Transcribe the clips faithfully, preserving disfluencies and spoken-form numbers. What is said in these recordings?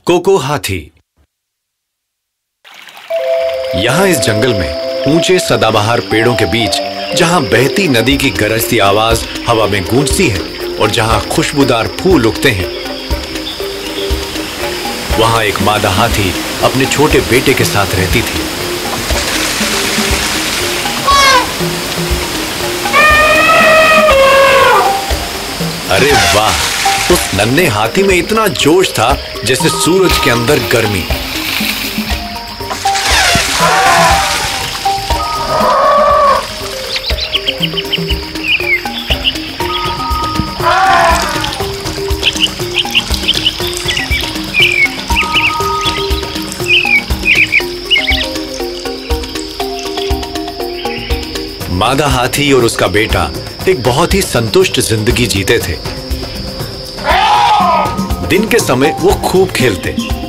Cocoa हाथी। यहां इस जंगल में ऊंचे सदाबहार पेड़ों के बीच, जहां बहती नदी की गरजती आवाज हवा में गूंजती है और जहां खुशबूदार फूल उगते हैं, वहां एक मादा हाथी अपने छोटे बेटे के साथ रहती थी। अरे वाह, उस नन्हे हाथी में इतना जोश था जैसे सूरज के अंदर गर्मी। मादा हाथी और उसका बेटा एक बहुत ही संतुष्ट जिंदगी जीते थे। दिन के समय वो खूब खेलते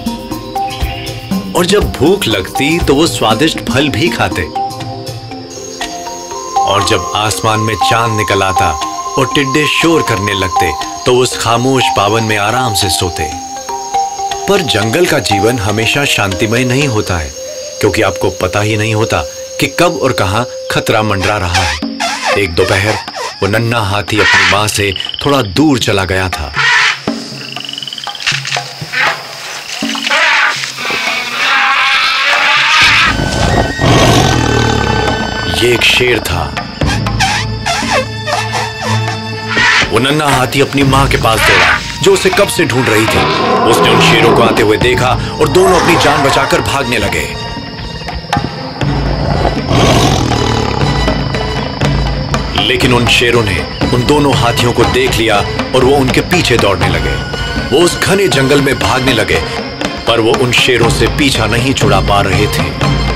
और जब भूख लगती तो वो स्वादिष्ट फल भी खाते। और जब आसमान में चांद निकल आता और टिड्डे शोर करने लगते तो उस खामोश पावन में आराम से सोते। पर जंगल का जीवन हमेशा शांतिमय नहीं होता है, क्योंकि आपको पता ही नहीं होता कि कब और कहां खतरा मंडरा रहा है। एक दोपहर वो नन्हा हाथी अपनी मां से थोड़ा दूर चला गया था। ये एक शेर था। वो नन्हा हाथी अपनी मां के पास दौड़ा, जो उसे कब से ढूंढ रही थी। उसने उन शेरों को आते हुए देखा और दोनों अपनी जान बचाकर भागने लगे। लेकिन उन शेरों ने उन दोनों हाथियों को देख लिया और वो उनके पीछे दौड़ने लगे। वो उस घने जंगल में भागने लगे, पर वो उन शेरों से पीछा नहीं छुड़ा पा रहे थे।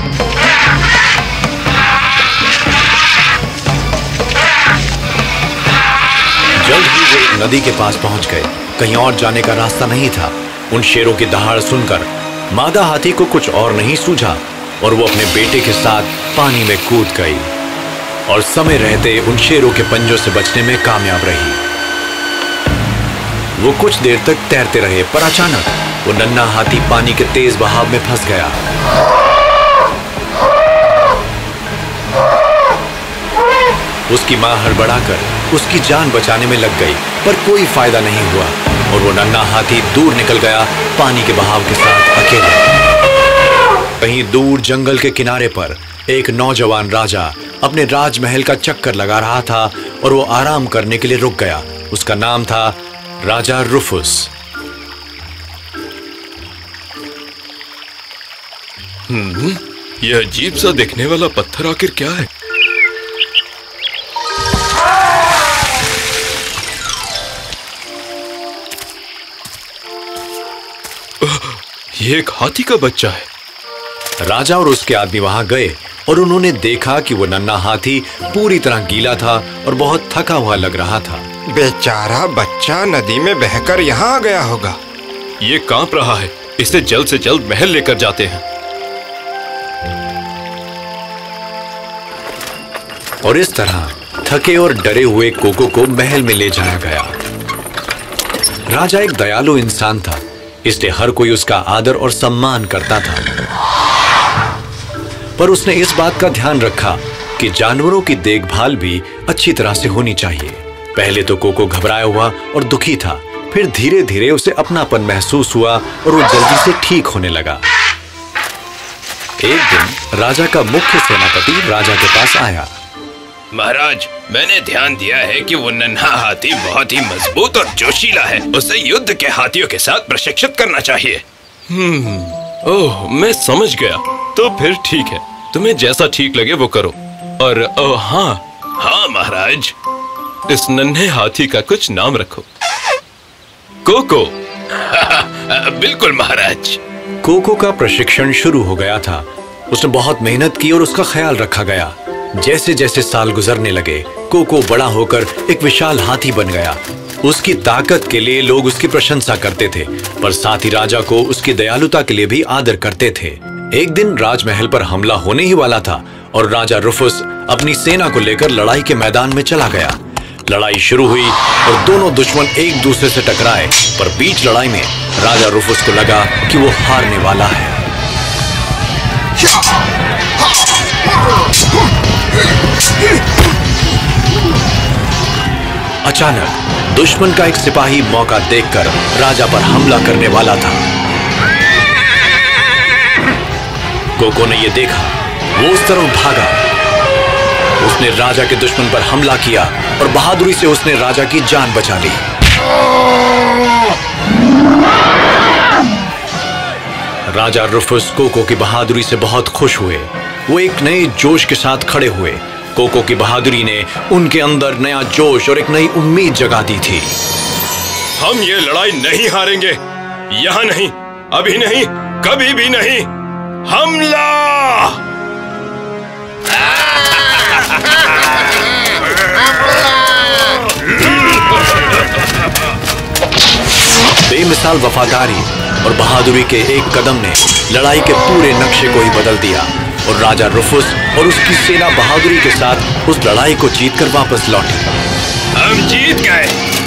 जल्द ही वो एक नदी के पास पहुंच गए। कहीं और जाने का रास्ता नहीं था। उन शेरों की दहाड़ सुनकर मादा हाथी को कुछ और नहीं सूझा और वो अपने बेटे के साथ पानी में कूद गई और समय रहते उन शेरों के पंजों से बचने में कामयाब रही। वो कुछ देर तक तैरते रहे, पर अचानक वो नन्हा हाथी पानी के तेज बहाव में फंस गया। उसकी मां हड़बड़ाकर उसकी जान बचाने में लग गई, पर कोई फायदा नहीं हुआ और वो नन्हा हाथी दूर निकल गया पानी के बहाव के साथ अकेले। कहीं दूर जंगल के किनारे पर एक नौजवान राजा अपने राजमहल का चक्कर लगा रहा था और वो आराम करने के लिए रुक गया। उसका नाम था राजा रुफुस। हम्म, यह अजीब सा दिखने वाला पत्थर आखिर क्या है? यह एक हाथी का बच्चा है। राजा और उसके आदमी वहां गए और उन्होंने देखा कि वो नन्हा हाथी पूरी तरह गीला था और बहुत थका हुआ लग रहा था। बेचारा बच्चा नदी में बहकर यहाँ आ गया होगा। ये कांप रहा है, इसे जल्द से जल्द महल लेकर जाते हैं। और इस तरह थके और डरे हुए कोको को महल में ले जाया गया। राजा एक दयालु इंसान था, इसलिए हर कोई उसका आदर और सम्मान करता था। पर उसने इस बात का ध्यान रखा कि जानवरों की देखभाल भी अच्छी तरह से होनी चाहिए। पहले तो कोको घबराया हुआ और दुखी था, फिर धीरे धीरे उसे अपनापन महसूस हुआ और वो जल्दी से ठीक होने लगा। एक दिन राजा का मुख्य सेनापति राजा के पास आया। महाराज, मैंने ध्यान दिया है कि वो नन्हा हाथी बहुत ही मजबूत और जोशीला है। उसे युद्ध के हाथियों के साथ प्रशिक्षित करना चाहिए। हम्म, ओह, मैं समझ गया। तो फिर ठीक है, तुम्हें जैसा ठीक लगे वो करो। और ओ, हाँ हाँ महाराज, इस नन्हे हाथी का कुछ नाम रखो। कोको। बिल्कुल महाराज। कोको का प्रशिक्षण शुरू हो गया था। उसने बहुत मेहनत की और उसका ख्याल रखा गया। जैसे जैसे साल गुजरने लगे, कोको बड़ा होकर एक विशाल हाथी बन गया। उसकी ताकत के लिए लोग उसकी प्रशंसा करते थे, पर साथ ही राजा को उसकी दयालुता के लिए भी आदर करते थे। एक दिन राजमहल पर हमला होने ही वाला था और राजा रुफुस अपनी सेना को लेकर लड़ाई के मैदान में चला गया। लड़ाई शुरू हुई और दोनों दुश्मन एक दूसरे से टकराए, पर बीच लड़ाई में राजा रुफुस को लगा कि वो हारने वाला है। अचानक दुश्मन का एक सिपाही मौका देखकर राजा पर हमला करने वाला था। कोको ने यह देखा, वो उस तरफ भागा। उसने राजा के दुश्मन पर हमला किया और बहादुरी से उसने राजा की जान बचा ली। राजा रुफुस कोको की बहादुरी से बहुत खुश हुए। वो एक नए जोश के साथ खड़े हुए। कोको की बहादुरी ने उनके अंदर नया जोश और एक नई उम्मीद जगा दी थी। हम ये लड़ाई नहीं हारेंगे, यहाँ नहीं, अभी नहीं, कभी भी नहीं। हमला! बेमिसाल वफादारी और बहादुरी के एक कदम ने लड़ाई के पूरे नक्शे को ही बदल दिया और राजा रुफुस और उसकी सेना बहादुरी के साथ उस लड़ाई को जीतकर वापस लौटी। हम जीत गए।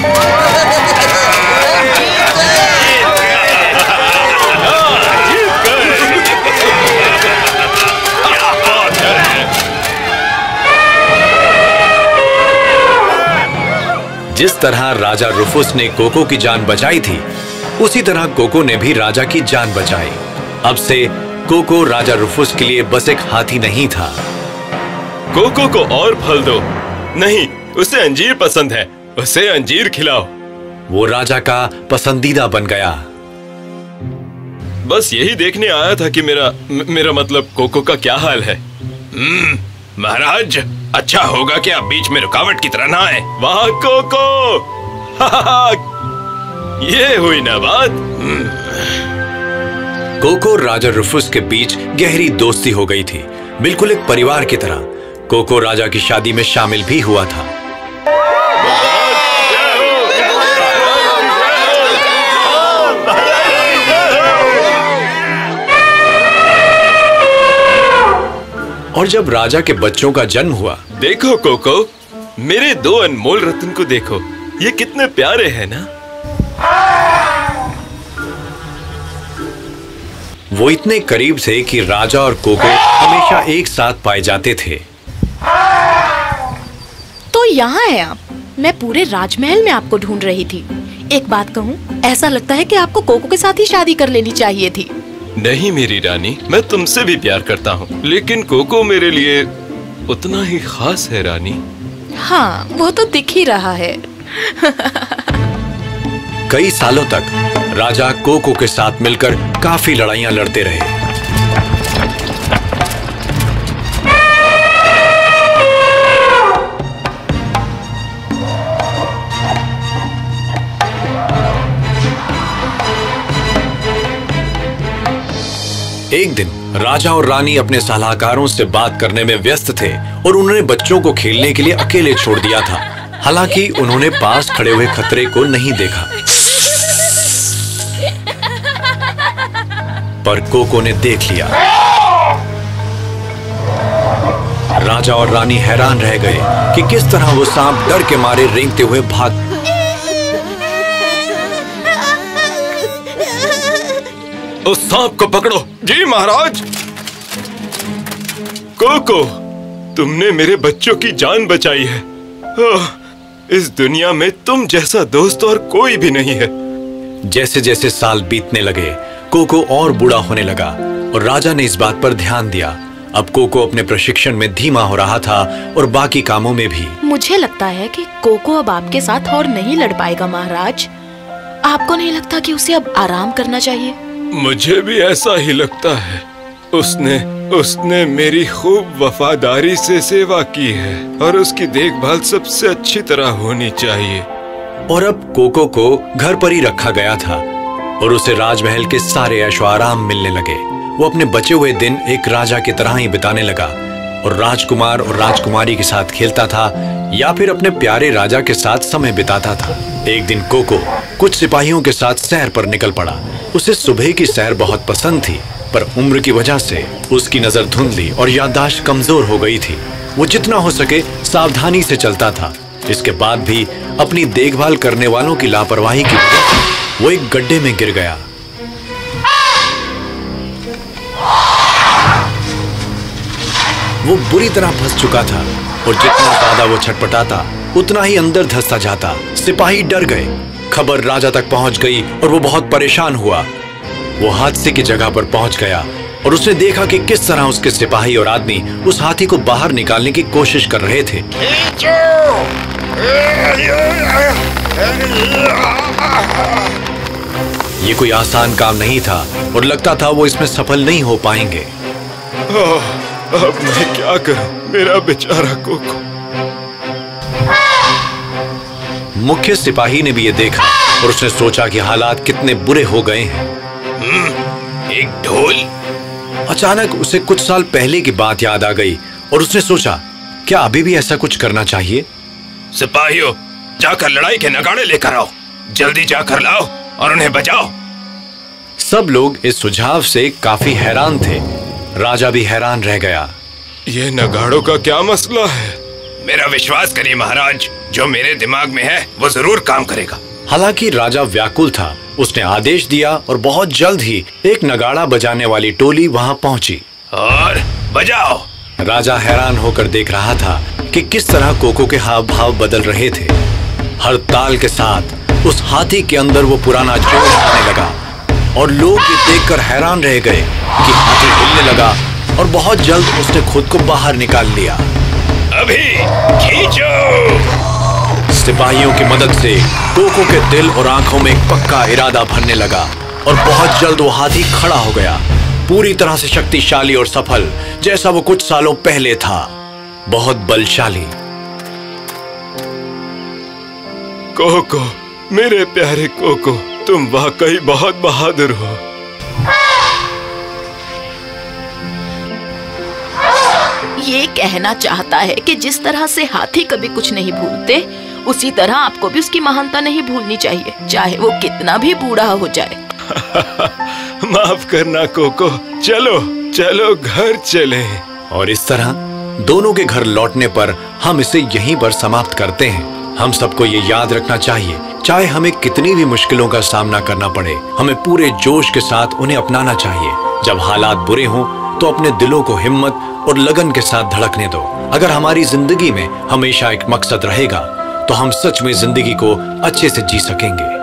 जिस तरह राजा रुफुस ने कोको की जान बचाई थी, उसी तरह कोको ने भी राजा की जान बचाई। अब से कोको राजा रुफुस के लिए बस एक हाथी नहीं था। कोको को और फल दो। नहीं, उसे अंजीर पसंद है, उसे अंजीर खिलाओ। वो राजा का पसंदीदा बन गया। बस यही देखने आया था कि मेरा म, मेरा मतलब कोको का क्या हाल है। हम्म, महाराज, अच्छा होगा कि आप बीच में रुकावट की तरह ना आए। वाह कोको, ये हुई ना बात। कोको और राजा रुफुस के बीच गहरी दोस्ती हो गई थी, बिल्कुल एक परिवार की तरह। कोको राजा की शादी में शामिल भी हुआ था। और जब राजा के बच्चों का जन्म हुआ, देखो कोको, मेरे दो अनमोल रत्न को देखो, ये कितने प्यारे हैं ना। वो इतने करीब थे कि राजा और कोको हमेशा एक साथ पाए जाते थे। तो यहाँ है आप। मैं पूरे राजमहल में आपको ढूंढ रही थी। एक बात कहूँ, ऐसा लगता है कि आपको कोको के साथ ही शादी कर लेनी चाहिए थी। नहीं मेरी रानी, मैं तुमसे भी प्यार करता हूँ, लेकिन कोको मेरे लिए उतना ही खास है रानी। हाँ, वो तो दिख ही रहा है। कई सालों तक राजा कोको के साथ मिलकर काफी लड़ाइयां लड़ते रहे। एक दिन राजा और रानी अपने सलाहकारों से बात करने में व्यस्त थे और उन्होंने बच्चों को खेलने के लिए अकेले छोड़ दिया था। हालांकि उन्होंने पास खड़े हुए खतरे को नहीं देखा, पर कोको ने देख लिया। राजा और रानी हैरान रह गए कि किस तरह वो सांप डर के मारे रेंगते हुए भाग। उस सांप को पकड़ो। जी महाराज। कोको, तुमने मेरे बच्चों की जान बचाई है। ओह, इस दुनिया में तुम जैसा दोस्त और कोई भी नहीं है। जैसे जैसे साल बीतने लगे, कोको और बूढ़ा होने लगा और राजा ने इस बात पर ध्यान दिया। अब कोको अपने प्रशिक्षण में धीमा हो रहा था और बाकी कामों में भी। मुझे लगता है कि कोको अब आपके साथ और नहीं लड़ पाएगा महाराज। आपको नहीं लगता कि उसे अब आराम करना चाहिए? मुझे भी ऐसा ही लगता है। उसने उसने मेरी खूब वफादारी से सेवा की है और उसकी देखभाल सबसे अच्छी तरह होनी चाहिए। और अब कोको को घर पर ही रखा गया था और उसे राजमहल के सारे ऐशो आराम मिलने लगे। वो अपने बचे हुए दिन एक राजा की तरह ही बिताने लगा और राजकुमार और राजकुमारी के साथ खेलता था या फिर अपने प्यारे राजा के साथ समय बिताता था। एक दिन कोको कुछ सिपाहियों के साथ सैर पर निकल पड़ा। उसे सुबह की सैर बहुत पसंद थी, पर उम्र की वजह से उसकी नजर धुंधली और याददाश्त कमजोर हो गई थी। वो जितना हो सके सावधानी से चलता था, इसके बाद भी अपनी देखभाल करने वालों की लापरवाही की वजह से वो एक गड्ढे में गिर गया। वो बुरी तरह फंस चुका था और जितना ज्यादा वो छटपटाता उतना ही अंदर धंसता जाता। सिपाही डर गए। खबर राजा तक पहुंच गई और वो बहुत परेशान हुआ। वो हादसे की जगह पर पहुंच गया और उसने देखा कि किस तरह उसके सिपाही और आदमी उस हाथी को बाहर निकालने की कोशिश कर रहे थे। ये कोई आसान काम नहीं था और लगता था वो इसमें सफल नहीं हो पाएंगे। अब मैं क्या करूं, मेरा बेचारा कोको। मुख्य सिपाही ने भी ये देखा और उसने सोचा कि हालात कितने बुरे हो गए हैं। एक ढोल? अचानक उसे कुछ साल पहले की बात याद आ गई और उसने सोचा, क्या अभी भी ऐसा कुछ करना चाहिए? सिपाहियों, जाकर लड़ाई के नगाड़े लेकर आओ, जल्दी जाकर लाओ और उन्हें बचाओ। सब लोग इस सुझाव से काफी हैरान थे। राजा भी हैरान रह गया। ये नगाड़ों का क्या मसला है? मेरा विश्वास करिए महाराज, जो मेरे दिमाग में है वो जरूर काम करेगा। हालांकि राजा व्याकुल था। उसने आदेश दिया और बहुत जल्द ही एक नगाड़ा बजाने वाली टोली वहां पहुंची। और बजाओ। राजा हैरान होकर देख रहा था कि किस तरह कोको के हाव भाव बदल रहे थे। हर ताल के साथ उस हाथी के अंदर वो पुराना जोश आने लगा और लोग ये देखकर हैरान रह गए कि हाथी हिलने लगा और बहुत जल्द उसने खुद को बाहर निकाल लिया। अभी खींचो। सिपाहियों की मदद से कोको के दिल और आंखों में एक पक्का इरादा भरने लगा और बहुत जल्द वो हाथी खड़ा हो गया, पूरी तरह से शक्तिशाली और सफल, जैसा वो कुछ सालों पहले था। बहुत बलशाली। कोको, मेरे प्यारे कोको, तुम वाकई बहुत बहादुर हो। ये कहना चाहता है कि जिस तरह से हाथी कभी कुछ नहीं भूलते, उसी तरह आपको भी उसकी महानता नहीं भूलनी चाहिए, चाहे वो कितना भी बूढ़ा हो जाए। माफ करना कोको, चलो चलो घर चले। और इस तरह दोनों के घर लौटने पर हम इसे यहीं पर समाप्त करते हैं। हम सबको ये याद रखना चाहिए, चाहे हमें कितनी भी मुश्किलों का सामना करना पड़े, हमें पूरे जोश के साथ उन्हें अपनाना चाहिए। जब हालात बुरे हों तो अपने दिलों को हिम्मत और लगन के साथ धड़कने दो। अगर हमारी जिंदगी में हमेशा एक मकसद रहेगा तो हम सच में जिंदगी को अच्छे से जी सकेंगे।